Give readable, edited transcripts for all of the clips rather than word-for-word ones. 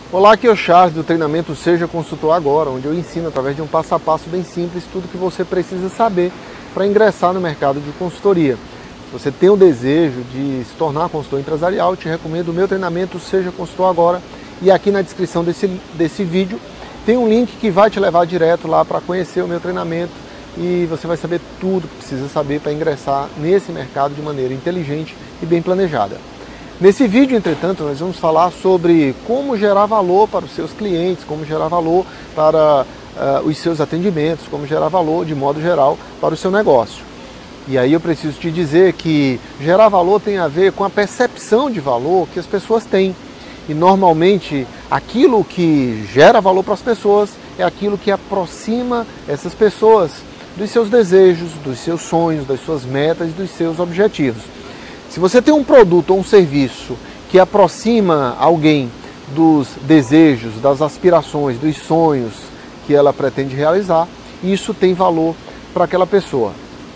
Olá, aqui é o Charles do treinamento Seja Consultor Agora, onde eu ensino através de um passo a passo bem simples tudo que você precisa saber para ingressar no mercado de consultoria. Se você tem o desejo de se tornar consultor empresarial, eu te recomendo o meu treinamento Seja Consultor Agora, e aqui na descrição desse vídeo tem um link que vai te levar direto lá para conhecer o meu treinamento e você vai saber tudo que precisa saber para ingressar nesse mercado de maneira inteligente e bem planejada. Nesse vídeo, entretanto, nós vamos falar sobre como gerar valor para os seus clientes, como gerar valor para os seus atendimentos, como gerar valor, de modo geral, para o seu negócio. E aí eu preciso te dizer que gerar valor tem a ver com a percepção de valor que as pessoas têm. E normalmente aquilo que gera valor para as pessoas é aquilo que aproxima essas pessoas dos seus desejos, dos seus sonhos, das suas metas e dos seus objetivos. Se você tem um produto ou um serviço que aproxima alguém dos desejos, das aspirações, dos sonhos que ela pretende realizar, isso tem valor para aquela pessoa.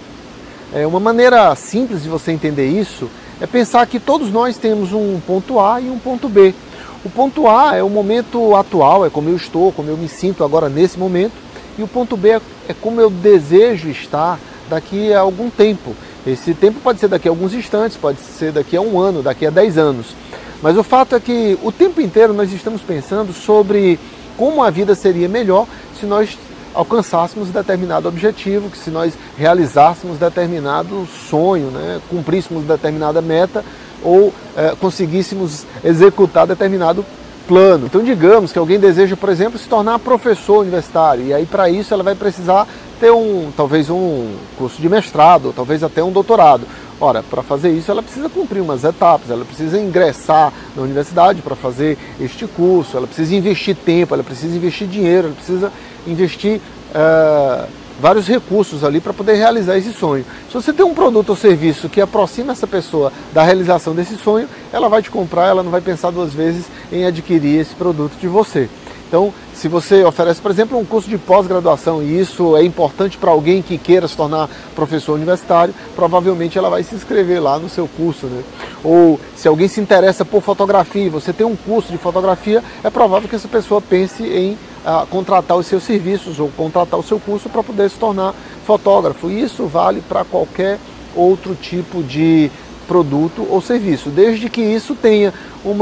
Uma maneira simples de você entender isso é pensar que todos nós temos um ponto A e um ponto B. O ponto A é o momento atual, é como eu estou, como eu me sinto agora nesse momento, e o ponto B é como eu desejo estar daqui a algum tempo. Esse tempo pode ser daqui a alguns instantes, pode ser daqui a um ano, daqui a 10 anos. Mas o fato é que o tempo inteiro nós estamos pensando sobre como a vida seria melhor se nós alcançássemos determinado objetivo, que se nós realizássemos determinado sonho, né? Cumpríssemos determinada meta ou conseguíssemos executar determinado plano. Então digamos que alguém deseja, por exemplo, se tornar professor universitário, e aí para isso ela vai precisar ter talvez um curso de mestrado, talvez até um doutorado. Ora, para fazer isso ela precisa cumprir umas etapas, ela precisa ingressar na universidade para fazer este curso, ela precisa investir tempo, ela precisa investir dinheiro, ela precisa investir vários recursos ali para poder realizar esse sonho. Se você tem um produto ou serviço que aproxima essa pessoa da realização desse sonho, ela vai te comprar, ela não vai pensar duas vezes em adquirir esse produto de você. Então, se você oferece, por exemplo, um curso de pós-graduação e isso é importante para alguém que queira se tornar professor universitário, provavelmente ela vai se inscrever lá no seu curso, né? Ou se alguém se interessa por fotografia e você tem um curso de fotografia, é provável que essa pessoa pense em contratar os seus serviços ou contratar o seu curso para poder se tornar fotógrafo. E isso vale para qualquer outro tipo de produto ou serviço, desde que isso tenha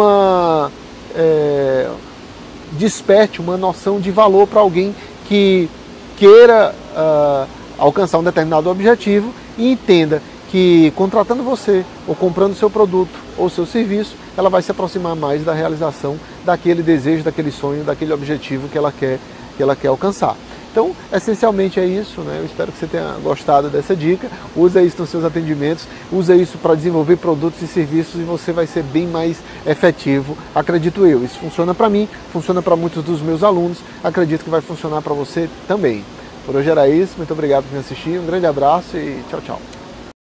desperte uma noção de valor para alguém que queira alcançar um determinado objetivo e entenda que contratando você ou comprando seu produto ou seu serviço, ela vai se aproximar mais da realização daquele desejo, daquele sonho, daquele objetivo que ela quer alcançar. Então, essencialmente é isso, né? Eu espero que você tenha gostado dessa dica. Usa isso nos seus atendimentos, usa isso para desenvolver produtos e serviços e você vai ser bem mais efetivo, acredito eu. Isso funciona para mim, funciona para muitos dos meus alunos, acredito que vai funcionar para você também. Por hoje era isso, muito obrigado por me assistir, um grande abraço e tchau, tchau.